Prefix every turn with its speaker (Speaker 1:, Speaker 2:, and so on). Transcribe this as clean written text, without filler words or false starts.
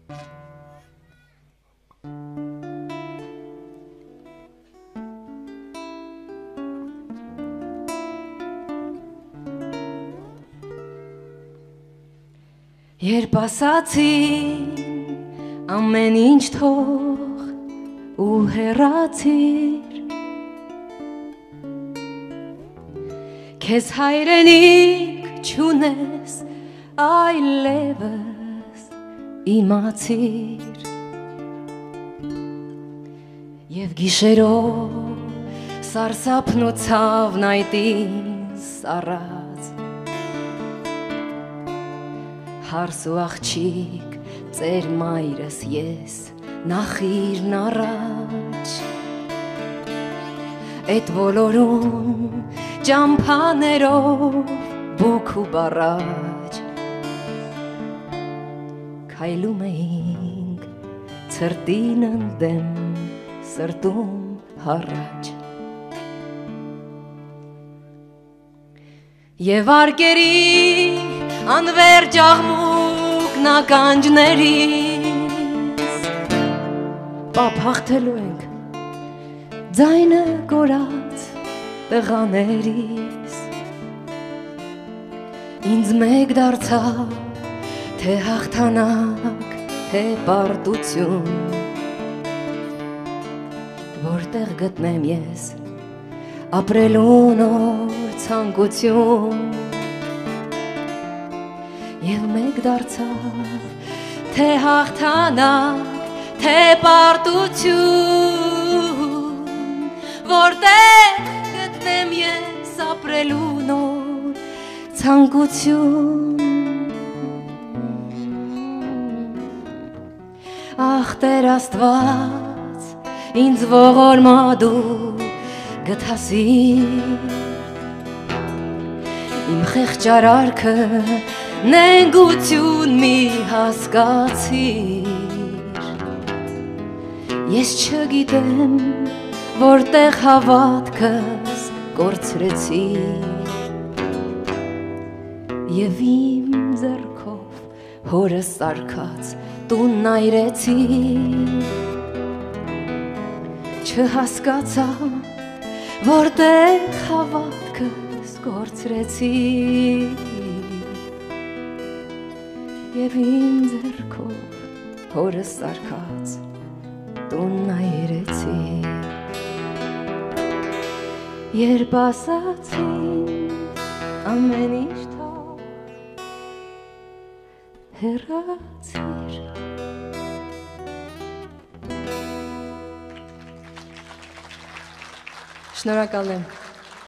Speaker 1: Երբ ասացին ամեն ինչ թող ու հեռացիր Քեզ հայրենիք չունես այլևս իմացիր Եվ գիշերով սարսափն ու ցավն այդ ինձ սառած Հարս ու աղջիկ ծեր մայրս ես նախիրն առաջ Էդ ոլորում ճամփաներով բուք ու բարաջ Քայլում էինք ցրտին ընդեմ սրտում հառաջ Եվ արկերի անվերջ աղմուկն ականջներից Պապ հաղթելու ենք ձայնը կորած տղաներիս Ինձ մեկ դարձավ թե հաղթանակ թե պարտություն Որտեղ գտնեմ ես ապրելու նոր ցանկություն Եվ մեկ դարձավ թե հաղթանակ թե պարտություն Որտեղ գտնեմ ես ապրելու նոր ցանկություն Ախ Տեր Աստված ինձ ողորմա դու գտասիր Իմ խեղճարարքը նենգություն մի հասկացիր Ես չգիտեմ որտեղ հավատքս կորցրեցի Եվ իմ ձեռքով հորս սարքած տունն այրեցի Չհասկացա որտեղ հավատքս կորցրեցի Եվ իմ ձեռքով հորս սարքած տունն այրեցի Երբ ասացին ամեն ինչ թող հեռացիր Շնորհակալ եմ